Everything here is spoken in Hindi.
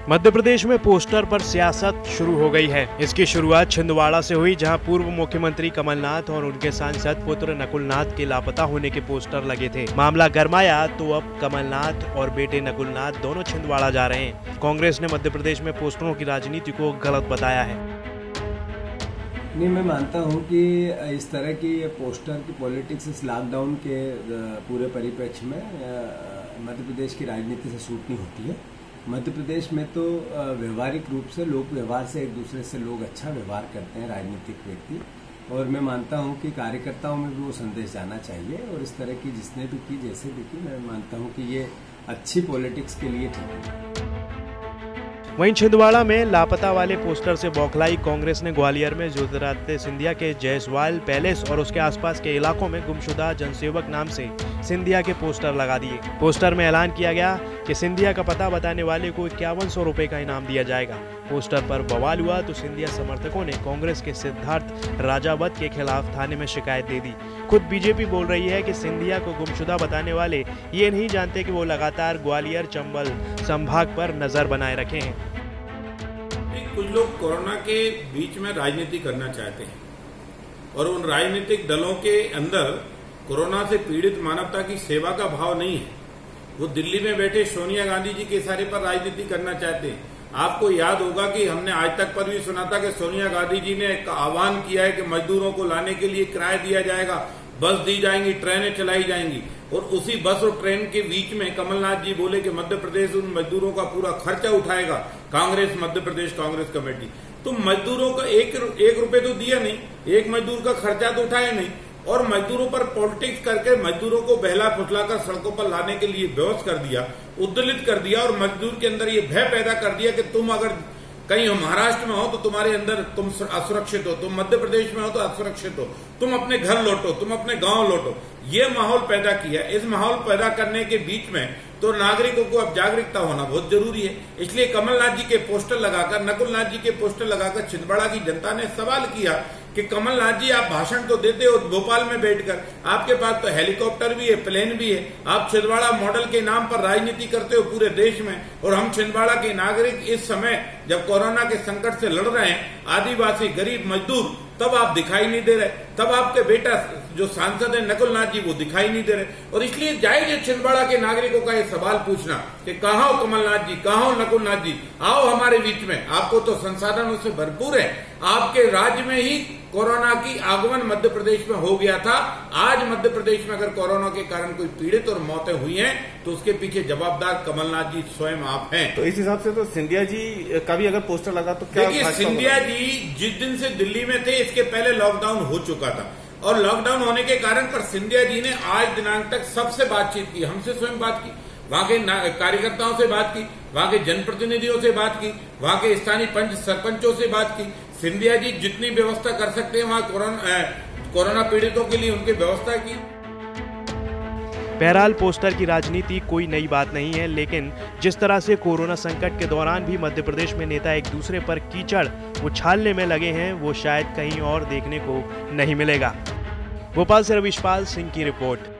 मध्य प्रदेश में पोस्टर पर सियासत शुरू हो गई है। इसकी शुरुआत छिंदवाड़ा से हुई, जहां पूर्व मुख्यमंत्री कमलनाथ और उनके सांसद पुत्र नकुलनाथ के लापता होने के पोस्टर लगे थे। मामला गरमाया तो अब कमलनाथ और बेटे नकुलनाथ दोनों छिंदवाड़ा जा रहे हैं। कांग्रेस ने मध्य प्रदेश में पोस्टरों की राजनीति को गलत बताया है। नहीं, मैं मानता हूं कि इस तरह की पोस्टर की पॉलिटिक्स इस लॉकडाउन के पूरे परिप्रेक्ष्य में मध्य प्रदेश की राजनीति से सूट नहीं होती है। मध्य प्रदेश में तो व्यवहारिक रूप से लोक व्यवहार से एक दूसरे से लोग अच्छा व्यवहार करते हैं, राजनीतिक व्यक्ति, और मैं मानता हूं कि कार्यकर्ताओं में भी वो संदेश जाना चाहिए। और इस तरह की जिसने भी की, जैसे भी की, मैं मानता हूं कि ये अच्छी पॉलिटिक्स के लिए ठीक है। वहीं छिंदवाड़ा में लापता वाले पोस्टर से बौखलाई कांग्रेस ने ग्वालियर में ज्योतिरादित्य सिंधिया के जयसवाल पैलेस और उसके आसपास के इलाकों में गुमशुदा जनसेवक नाम से सिंधिया के पोस्टर लगा दिए। पोस्टर में ऐलान किया गया कि सिंधिया का पता बताने वाले को 5100 रुपए का इनाम दिया जाएगा। पोस्टर पर बवाल हुआ तो सिंधिया समर्थकों ने कांग्रेस के सिद्धार्थ राजावत के खिलाफ थाने में शिकायत दे दी। खुद बीजेपी बोल रही है कि सिंधिया को गुमशुदा बताने वाले ये नहीं जानते कि वो लगातार ग्वालियर चंबल संभाग पर नजर बनाए रखे हैं। कुछ लोग कोरोना के बीच में राजनीति करना चाहते हैं और उन राजनीतिक दलों के अंदर कोरोना से पीड़ित मानवता की सेवा का भाव नहीं है। वो दिल्ली में बैठे सोनिया गांधी जी के इशारे पर राजनीति करना चाहते हैं। आपको याद होगा कि हमने आज तक पर भी सुना था कि सोनिया गांधी जी ने एक आह्वान किया है कि मजदूरों को लाने के लिए किराया दिया जाएगा, बस दी जाएंगी, ट्रेनें चलाई जाएंगी, और उसी बस और ट्रेन के बीच में कमलनाथ जी बोले कि मध्य प्रदेश उन मजदूरों का पूरा खर्चा उठाएगा, कांग्रेस मध्य प्रदेश कांग्रेस कमेटी। तो मजदूरों का एक रुपए तो दिया नहीं, एक मजदूर का खर्चा तो उठाया नहीं, और मजदूरों पर पॉलिटिक्स करके मजदूरों को बहला फुसलाकर सड़कों पर लाने के लिए विवश कर दिया, उद्दलित कर दिया, और मजदूर के अंदर ये भय पैदा कर दिया कि तुम अगर कहीं महाराष्ट्र में हो तो तुम्हारे अंदर तुम असुरक्षित हो, तुम मध्य प्रदेश में हो तो असुरक्षित हो, तुम अपने घर लौटो, तुम अपने गांव लौटो। ये माहौल पैदा किया। इस माहौल पैदा करने के बीच में तो नागरिकों को अब जागरूकता होना बहुत जरूरी है। इसलिए कमलनाथ जी के पोस्टर लगाकर, नकुलनाथ जी के पोस्टर लगाकर छिंदवाड़ा की जनता ने सवाल किया कि कमलनाथ जी, आप भाषण तो देते हो भोपाल में बैठकर, आपके पास तो हेलीकॉप्टर भी है, प्लेन भी है, आप छिंदवाड़ा मॉडल के नाम पर राजनीति करते हो पूरे देश में, और हम छिंदवाड़ा के नागरिक इस समय जब कोरोना के संकट से लड़ रहे हैं, आदिवासी, गरीब, मजदूर, तब आप दिखाई नहीं दे रहे। तब आपके बेटा जो सांसद है नकुलनाथ जी, वो दिखाई नहीं दे रहे। और इसलिए जायज है छिंदवाड़ा के नागरिकों का ये सवाल पूछना कि कहाँ हो कमलनाथ जी, कहाँ हो नकुलनाथ जी, आओ हमारे बीच में। आपको तो संसाधनों से भरपूर है। आपके राज्य में ही कोरोना की आगमन मध्य प्रदेश में हो गया था। आज मध्य प्रदेश में अगर कोरोना के कारण कोई पीड़ित और मौतें हुई हैं तो उसके पीछे जवाबदार कमलनाथ जी स्वयं आप हैं। तो इस हिसाब से तो सिंधिया जी का भी अगर पोस्टर लगा तो क्या? देखिए, सिंधिया जी जिस दिन से दिल्ली में थे, इसके पहले लॉकडाउन हो चुका था, और लॉकडाउन होने के कारण पर सिंधिया जी ने आज दिनांक तक सबसे बातचीत की, हमसे स्वयं बात की, वहां के कार्यकर्ताओं से बात की, वहां के जनप्रतिनिधियों से बात की, वहां के स्थानीय पंच सरपंचों से बात की। सिंधिया जी जितनी व्यवस्था कर सकते हैं वहां कोरोना पीड़ितों के लिए उनकी व्यवस्था की। बहरहाल पोस्टर की राजनीति कोई नई बात नहीं है, लेकिन जिस तरह से कोरोना संकट के दौरान भी मध्य प्रदेश में नेता एक दूसरे पर कीचड़ उछालने में लगे हैं, वो शायद कहीं और देखने को नहीं मिलेगा। भोपाल से रविश पाल सिंह की रिपोर्ट।